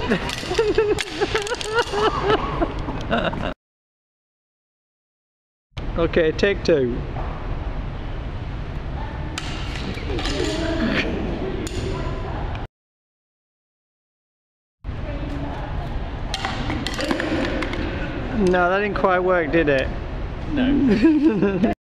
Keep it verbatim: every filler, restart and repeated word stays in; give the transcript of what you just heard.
Okay, take two. No, that didn't quite work, did it? No.